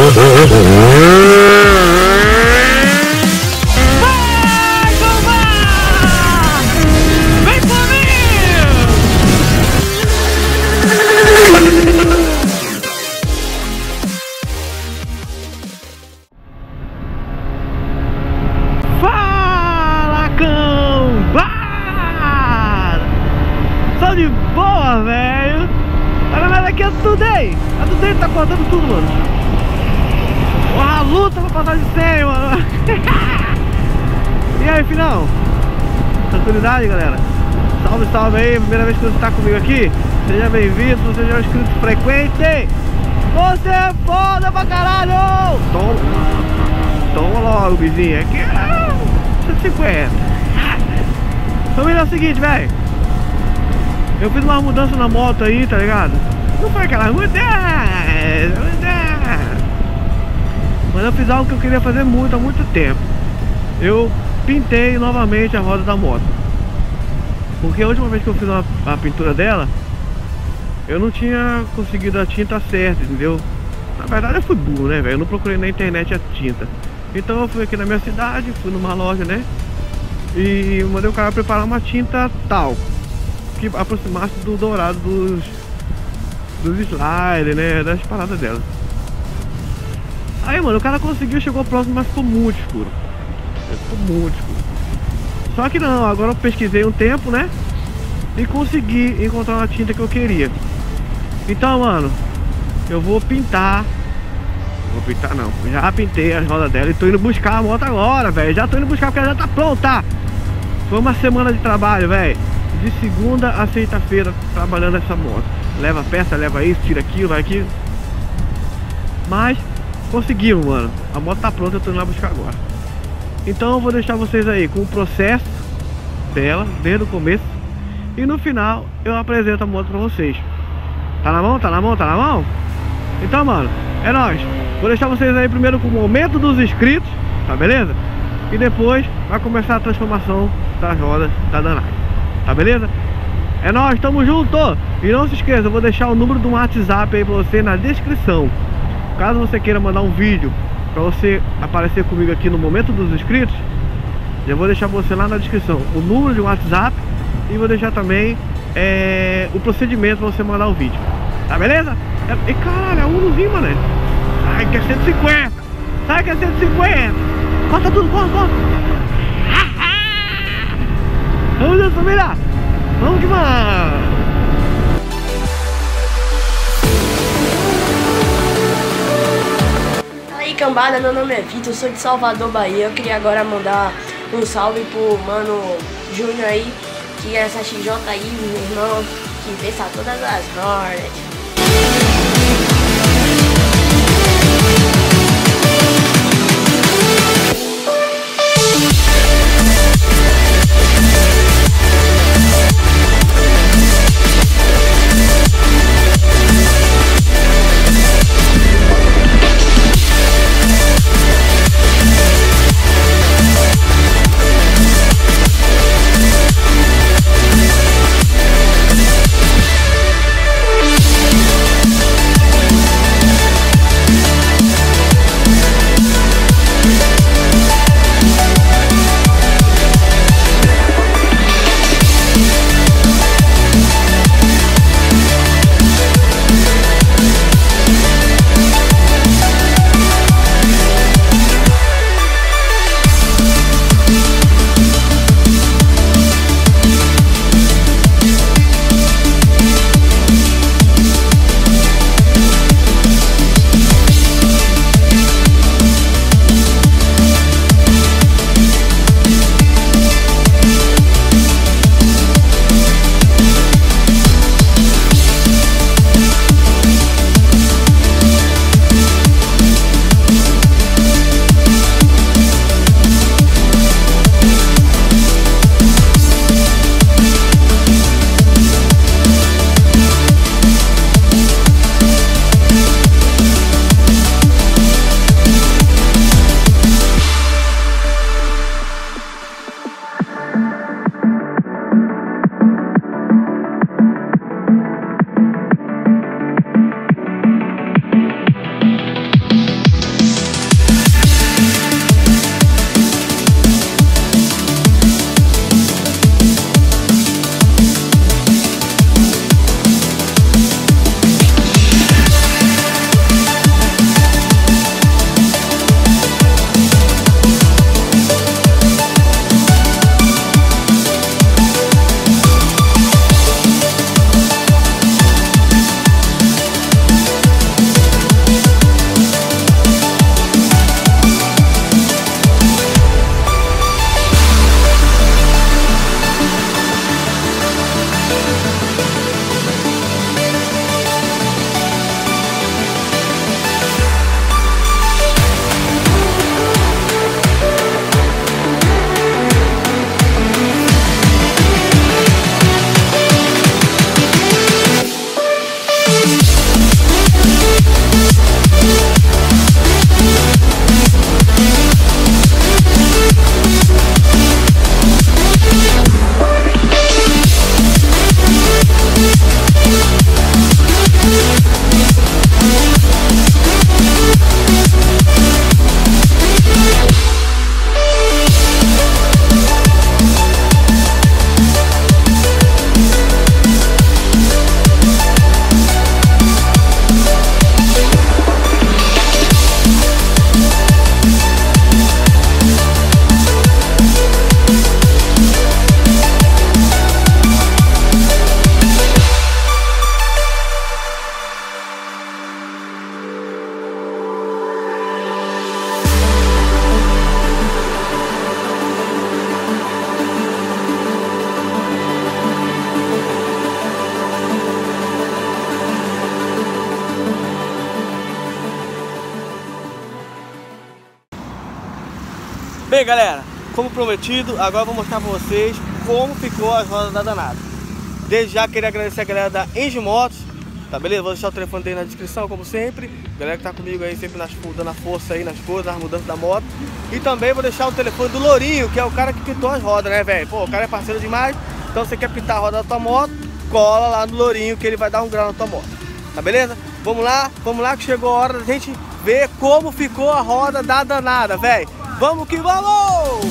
De boa, velho. Olha, mas aqui é tudo aí. A tudo aí tá cortando tudo, mano. A luta pra passar de 100, mano. E aí, final? Tranquilidade, galera? Salve, salve aí. Primeira vez que você tá comigo aqui, seja bem-vindo. Se você já é um inscrito frequente, você é foda pra caralho. Toma logo, vizinho. Aqui é 150. Família, é o seguinte, velho. Eu fiz uma mudança na moto aí, tá ligado? Não foi aquela mudança, mas eu fiz algo que eu queria fazer há muito tempo. Eu pintei novamente a roda da moto. Porque a última vez que eu fiz a pintura dela, eu não tinha conseguido a tinta certa, entendeu? Na verdade eu fui burro, né, velho? Eu não procurei na internet a tinta. Então eu fui aqui na minha cidade, fui numa loja, né? E mandei o cara preparar uma tinta tal que aproximasse do dourado dos sliders, né, das paradas dela. Aí, mano, o cara conseguiu, chegou próximo, mas ficou muito escuro. Ficou muito escuro. Só que não, agora eu pesquisei um tempo, né, e consegui encontrar uma tinta que eu queria. Então, mano, eu vou pintar. Vou pintar não, já pintei as rodas dela e tô indo buscar a moto agora, velho. Já tô indo buscar porque ela já tá pronta. Foi uma semana de trabalho, velho. De segunda a sexta-feira trabalhando essa moto. Leva peça, leva isso, tira aquilo, vai aquilo. Mas conseguimos, mano. A moto tá pronta, eu tô indo lá buscar agora. Então eu vou deixar vocês aí com o processo dela, desde o começo. E no final eu apresento a moto pra vocês. Tá na mão? Tá na mão? Tá na mão? Então, mano, é nóis. Vou deixar vocês aí primeiro com o momento dos inscritos, tá beleza? E depois vai começar a transformação das rodas da Danai. Tá beleza? É nóis, tamo junto! E não se esqueça, eu vou deixar o número do WhatsApp aí pra você na descrição. Caso você queira mandar um vídeo pra você aparecer comigo aqui no momento dos inscritos, já vou deixar você lá na descrição o número de WhatsApp e vou deixar também o procedimento pra você mandar o vídeo. Tá beleza? E caralho, é um Unozinho, mano. Sai que é 150! Sai que é 150! Corta tudo, corta! Vamos junto, família! Vamos que vamos! Fala aí, cambada, meu nome é Vitor, sou de Salvador, Bahia. Eu queria agora mandar um salve pro mano Júnior aí, que é essa XJ aí, meu irmão, que pensa todas as Hornets. galera, como prometido, agora eu vou mostrar pra vocês como ficou as rodas da danada. Desde já queria agradecer a galera da Engie Motos, tá beleza? Vou deixar o telefone dele na descrição, como sempre. Galera que tá comigo aí sempre dando a força aí nas coisas, nas mudanças da moto. E também vou deixar o telefone do Lourinho, que é o cara que pintou as rodas, né, velho? Pô, o cara é parceiro demais. Então se você quer pintar a roda da tua moto, cola lá no Lourinho que ele vai dar um grau na tua moto. Tá beleza? Vamos lá que chegou a hora da gente ver como ficou a roda da danada, velho. Vamos que vamos!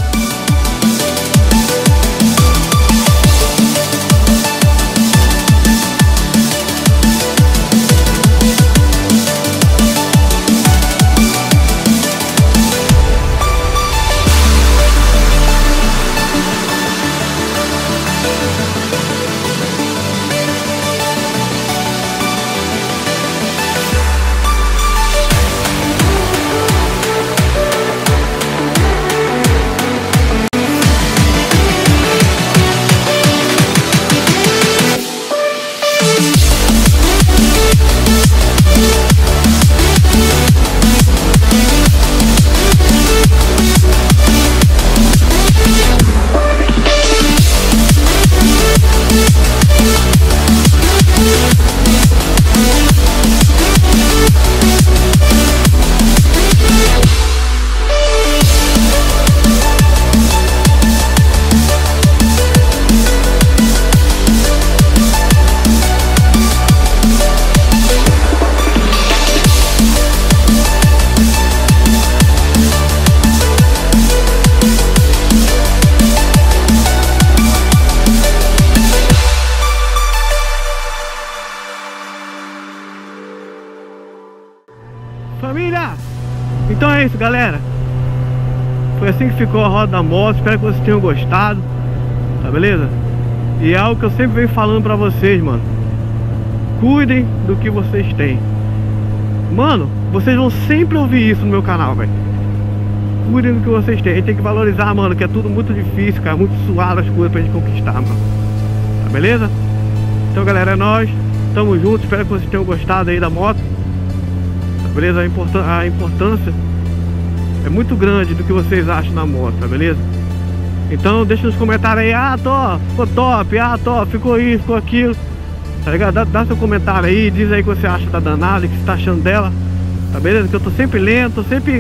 Família, então é isso, galera. Foi assim que ficou a roda da moto. Espero que vocês tenham gostado, tá beleza? E é algo que eu sempre venho falando pra vocês, mano. Cuidem do que vocês têm. Mano, vocês vão sempre ouvir isso no meu canal, velho. Cuidem do que vocês têm. A gente tem que valorizar, mano, que é tudo muito difícil, cara. Muito suado as coisas pra gente conquistar, mano. Tá beleza? Então, galera, é nóis. Tamo junto, espero que vocês tenham gostado aí da moto. Beleza? A importância é muito grande do que vocês acham na moto, tá beleza? Então deixa nos comentários aí, ficou top, ficou isso, ficou aquilo, tá ligado? Dá seu comentário aí, diz aí o que você acha da danada, o que você tá achando dela, tá beleza? Que eu tô sempre lendo, tô sempre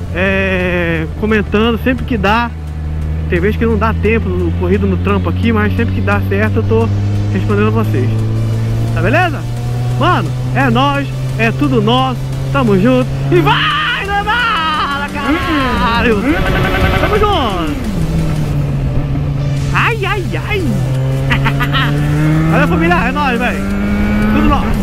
comentando, sempre que dá. Tem vezes que não dá tempo, corrido no trampo aqui, mas sempre que dá certo eu tô respondendo a vocês, tá beleza? Mano, é nóis, é tudo nosso. Tamo junto e vai, levada, caralho! Tamo junto! Ai, ai, ai! Valeu, família, é nóis, velho! Tudo nosso!